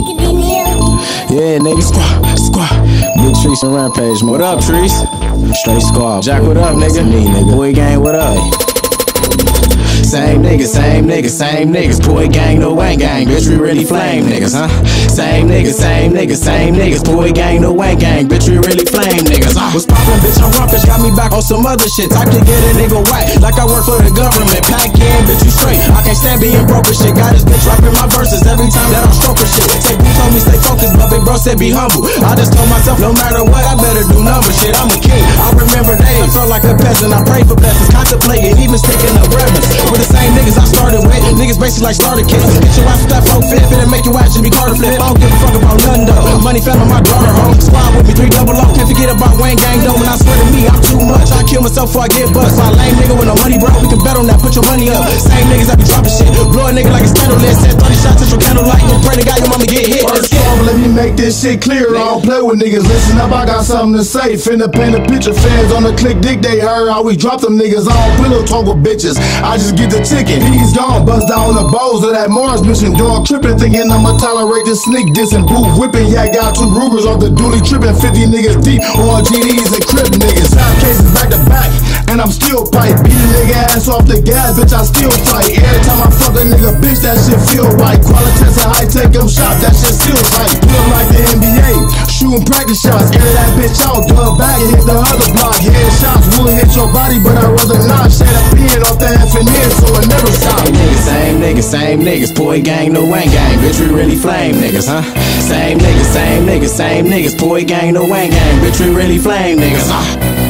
Yeah, nigga, squad. Big Trees and Rampage, man. What up, Trees? Straight squad. Jack, what up, nigga? Me, nigga. Boy Gang, what up? Same niggas, boy gang, no wang gang, bitch, we really flame niggas, huh? Same niggas, boy gang, no wang gang, bitch, we really flame niggas, huh? What's poppin', bitch, I'm rumpish, got me back on some other shit, type to get a nigga white, like I work for the government, pack in, bitch, you straight, I can't stand being broke and shit, got this bitch rapping my verses every time that I'm stroking shit, say, B told me stay focused, but big bro said be humble, I just told myself, no matter what, I better do numbers, shit, I'm a king, I remember days, I felt like a peasant, I prayed for blessings, contemplating, even sticking up reverence, with the same niggas I started with, niggas basically like starter kits. Get your ass with that 4-5, it'll make your ass should be Carter flip. I don't give a fuck about none though. Money found on my daughter home. Squad with me 3 double O. Can't forget about Wayne Gang though. When I swear to me, I'm too much. I kill myself before I get bust. My lame nigga with no money, bro. We can bet on that. Put your money up. Same niggas that be dropping shit. Blow a nigga like a scandalous. Said 30 shots at your candlelight. You pray to God your mama get hit. First off, let me make this shit clear. I don't play with niggas. Listen up, I got something to say. Finna paint a picture. Fans on the click dick, they heard how we drop them niggas. I don't pillow talk with bitches. I just get the ticket. He's gone. Bust down the bows of that Mars mission. Dog tripping, thinking I'ma tolerate this sneak dissing, booth whipping. Yeah, I got 2 Rugers off the dually tripping. 50 niggas deep on GDs and crib niggas. 5 cases back to back, and I'm still pipe. Beat a nigga ass off the gas, bitch, I still fight. Every time I fuck a nigga, bitch, that shit feel right. Qualitas and high tech, them shot, that shit still tight. Feel like the NBA, shooting practice shots. Air that bitch out, dub back and hit the other block. Head shots will hit your body, but I'd rather not. Shed a pin off the FNN, so it never stops. Same niggas, boy gang, no wang gang, bitch, we really flame niggas, huh? Same niggas, boy gang, no wang gang, bitch, we really flame niggas, huh?